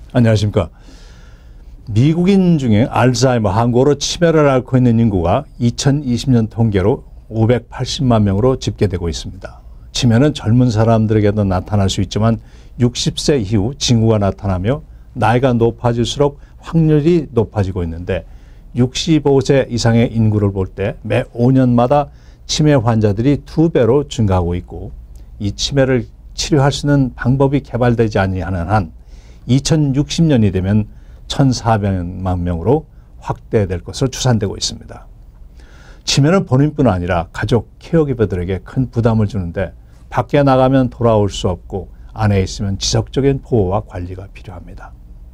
안녕하십니까. 미국인 중에 알츠하이머 항고로 치매를 앓고 있는 인구가 2020년 통계로 580만 명으로 집계되고 있습니다. 치매는 젊은 사람들에게도 나타날 수 있지만 60세 이후 징후가 나타나며 나이가 높아질수록 확률이 높아지고 있는데 65세 이상의 인구를 볼 때 매 5년마다 치매 환자들이 2배로 증가하고 있고, 이 치매를 치료할 수 있는 방법이 개발되지 아니하는 한 2060년이 되면 1,400만 명으로 확대될 것으로 추산되고 있습니다. 치매는 본인뿐 아니라 가족, 케어기버들에게 큰 부담을 주는데 밖에 나가면 돌아올 수 없고 안에 있으면 지속적인 보호와 관리가 필요합니다.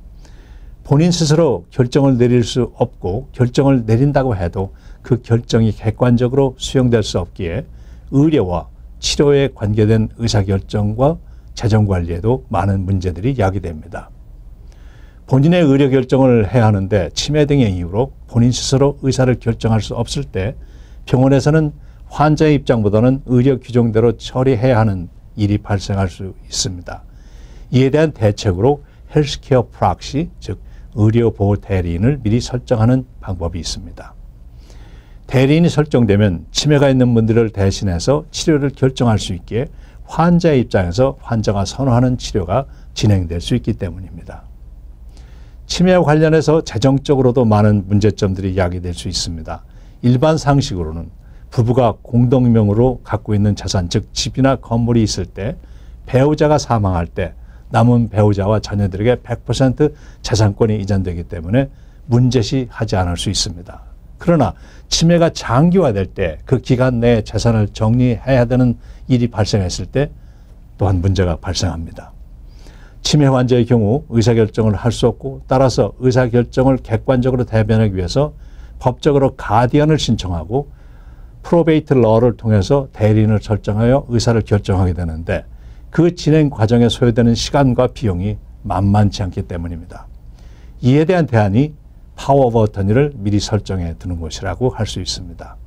본인 스스로 결정을 내릴 수 없고 결정을 내린다고 해도 그 결정이 객관적으로 수용될 수 없기에 의료와 치료에 관계된 의사결정과 재정관리에도 많은 문제들이 야기됩니다. 본인의 의료 결정을 해야 하는데 치매 등의 이유로 본인 스스로 의사를 결정할 수 없을 때 병원에서는 환자의 입장보다는 의료 규정대로 처리해야 하는 일이 발생할 수 있습니다. 이에 대한 대책으로 헬스케어 프락시, 즉 의료보호 대리인을 미리 설정하는 방법이 있습니다. 대리인이 설정되면 치매가 있는 분들을 대신해서 치료를 결정할 수 있기에 환자의 입장에서 환자가 선호하는 치료가 진행될 수 있기 때문입니다. 치매와 관련해서 재정적으로도 많은 문제점들이 야기될 수 있습니다. 일반 상식으로는 부부가 공동명의로 갖고 있는 자산, 즉 집이나 건물이 있을 때 배우자가 사망할 때 남은 배우자와 자녀들에게 100% 재산권이 이전되기 때문에 문제시하지 않을 수 있습니다. 그러나 치매가 장기화될 때 그 기간 내에 재산을 정리해야 되는 일이 발생했을 때 또한 문제가 발생합니다. 치매 환자의 경우 의사결정을 할 수 없고, 따라서 의사결정을 객관적으로 대변하기 위해서 법적으로 가디언을 신청하고 프로베이트 러를 통해서 대리인을 설정하여 의사를 결정하게 되는데 그 진행 과정에 소요되는 시간과 비용이 만만치 않기 때문입니다. 이에 대한 대안이 파워 오브 어터니를 미리 설정해 두는 것이라고 할 수 있습니다.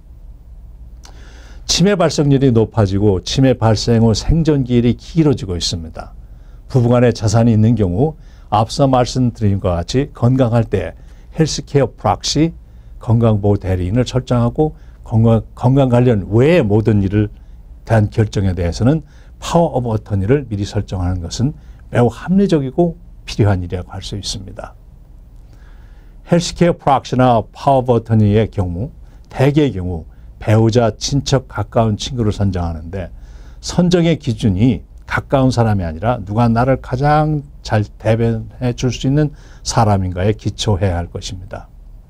치매 발생률이 높아지고 치매 발생 후 생존기일이 길어지고 있습니다. 부부간에 자산이 있는 경우 앞서 말씀드린 것과 같이 건강할 때 헬스케어 프락시, 건강보호 대리인을 설정하고 건강 관련 외의 모든 일을 대한 결정에 대해서는 파워 오브 어터니를 미리 설정하는 것은 매우 합리적이고 필요한 일이라고 할 수 있습니다. 헬스케어 프락시나 파워 오브 어터니의 경우 대개의 경우 배우자, 친척, 가까운 친구를 선정하는데 선정의 기준이 가까운 사람이 아니라 누가 나를 가장 잘 대변해 줄 수 있는 사람인가에 기초해야 할 것입니다.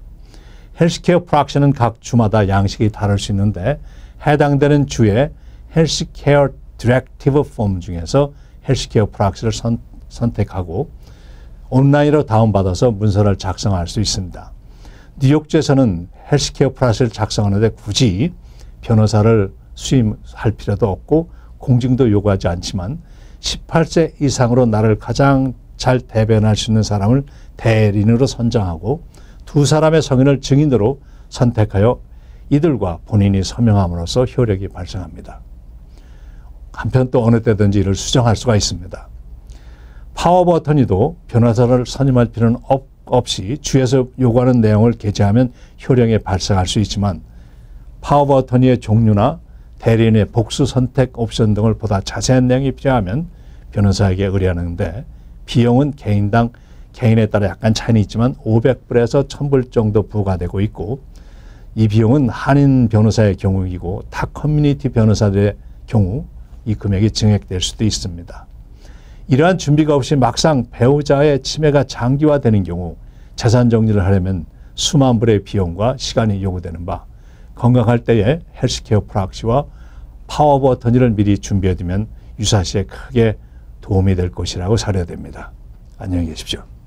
헬스케어 프락시는 각 주마다 양식이 다를 수 있는데 해당되는 주에 헬스케어 디렉티브 폼 중에서 헬스케어 프락시를 선택하고 온라인으로 다운받아서 문서를 작성할 수 있습니다. 뉴욕주에서는 헬스케어 프락시를 작성하는데 굳이 변호사를 수임할 필요도 없고 공증도 요구하지 않지만 18세 이상으로 나를 가장 잘 대변할 수 있는 사람을 대리인으로 선정하고 두 사람의 성인을 증인으로 선택하여 이들과 본인이 서명함으로써 효력이 발생합니다. 한편 또 어느 때든지 이를 수정할 수가 있습니다. 파워 오브 어터니도 변호사를 선임할 필요는 없이 주에서 요구하는 내용을 게재하면 효력이 발생할 수 있지만 파워 오브 어터니의 종류나 대리인의 복수 선택 옵션 등을 보다 자세한 내용이 필요하면 변호사에게 의뢰하는데 비용은 개인당 개인에 따라 약간 차이는 있지만 500불에서 1000불 정도 부과되고 있고, 이 비용은 한인 변호사의 경우이고 타 커뮤니티 변호사들의 경우 이 금액이 증액될 수도 있습니다. 이러한 준비가 없이 막상 배우자의 치매가 장기화되는 경우 재산 정리를 하려면 수만 불의 비용과 시간이 요구되는 바, 건강할 때에 헬스케어 프락시와 파워 오브 어터니를 미리 준비해 두면 유사시에 크게 도움이 될 것이라고 사료됩니다. 안녕히 계십시오.